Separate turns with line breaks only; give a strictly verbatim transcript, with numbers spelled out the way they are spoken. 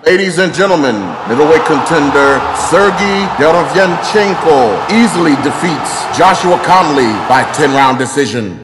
Ladies and gentlemen, middleweight contender SERGEI DEREVYANCHENKO easily defeats Joshua Conley by ten round decision.